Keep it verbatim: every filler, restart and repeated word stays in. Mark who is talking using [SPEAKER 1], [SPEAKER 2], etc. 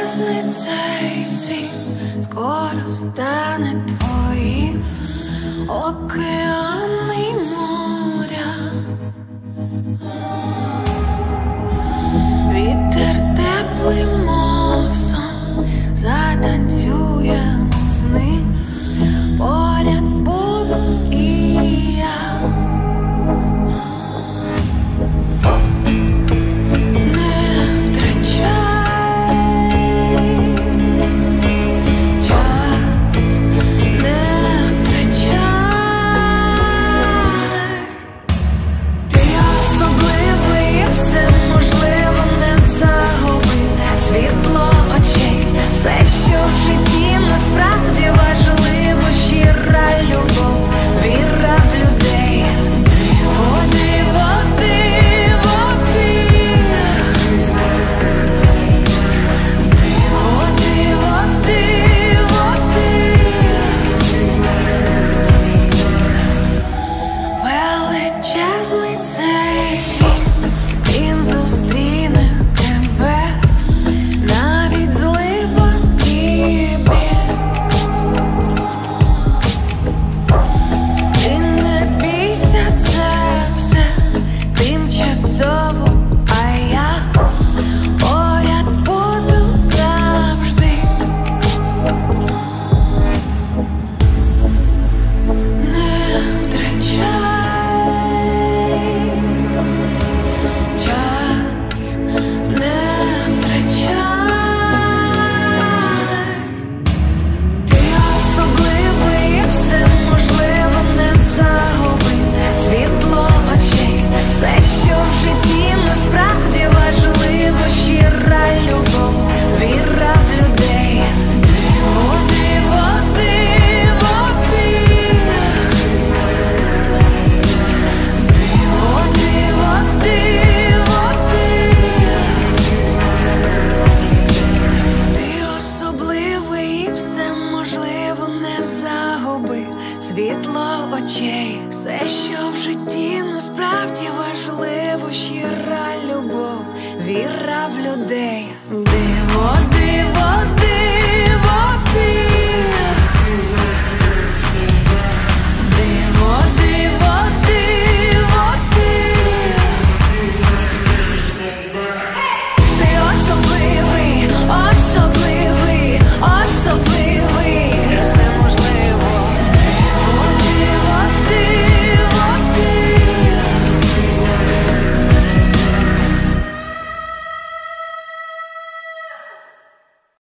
[SPEAKER 1] величезний цей світ скоро стане твоїм, океани й моря. Вітер теплий, мов сон, затанцюємо з ним, поряд буду і я. Не втрачай час, не втрачай. Ти особливий, все можливо не загуби. Світло очей, все, що в житті насправді важливо. Щира любов, віра в людей. Диво, диво, диво, диво, диво, диво, величезний цей світ, він зустріне тебе, навіть злива і біль. Ти не бійся, це все тимчасово, а я поряд буду завжди. Не втрачай час, не втрачай. Ти особливий, все можливо не загуби. Світло очей, все, що в житті насправді важливо. Щира любов, віра в людей. Диво, диво, диво, диво, диво, диво, ти особливий, все можливо не загуби. Світло очей, все, що в житті насправді важливо. Щира любов, віра в людей. Диво, диво, диво, диво.